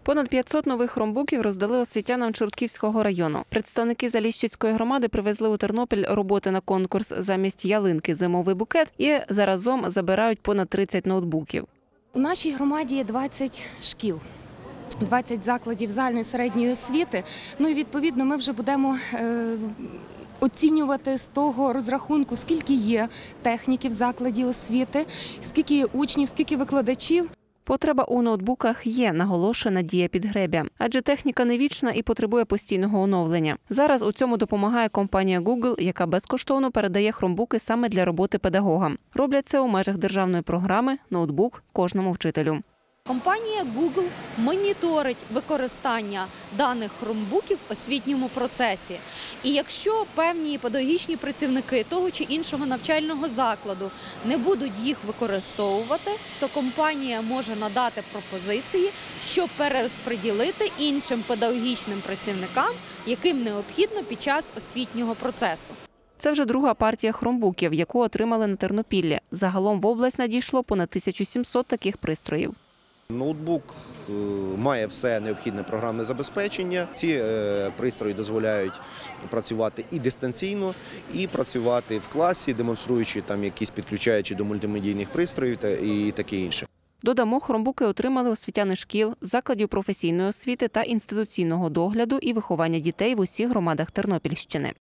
Понад 500 нових хромбуків роздали освітянам Чортківського району. Представники Заліщицької громади привезли у Тернопіль роботи на конкурс замість ялинки «Зимовий букет» і заразом забирають понад 30 ноутбуків. У нашій громаді є 20 шкіл. 20 закладів загальної середньої освіти. Ну і відповідно ми вже будемо оцінювати з того розрахунку, скільки є техніків в закладі освіти, скільки є учнів, скільки викладачів. Потреба у ноутбуках є, наголошує Надія Підгребя. Адже техніка не вічна і потребує постійного оновлення. Зараз у цьому допомагає компанія Google, яка безкоштовно передає хромбуки саме для роботи педагогам. Роблять це у межах державної програми «Ноутбук кожному вчителю». Компанія Google моніторить використання даних хромбуків в освітньому процесі. І якщо певні педагогічні працівники того чи іншого навчального закладу не будуть їх використовувати, то компанія може надати пропозиції, щоб перерозподілити іншим педагогічним працівникам, яким необхідно під час освітнього процесу. Це вже друга партія хромбуків, яку отримали на Тернопіллі. Загалом в область надійшло понад 1700 таких пристроїв. Ноутбук має все необхідне програмне забезпечення. Ці пристрої дозволяють працювати і дистанційно, і працювати в класі, демонструючи там якісь підключаючи до мультимедійних пристроїв і таке інше. Додамо, хромбуки отримали освітяни шкіл, закладів професійної освіти та інституційного догляду і виховання дітей в усіх громадах Тернопільщини.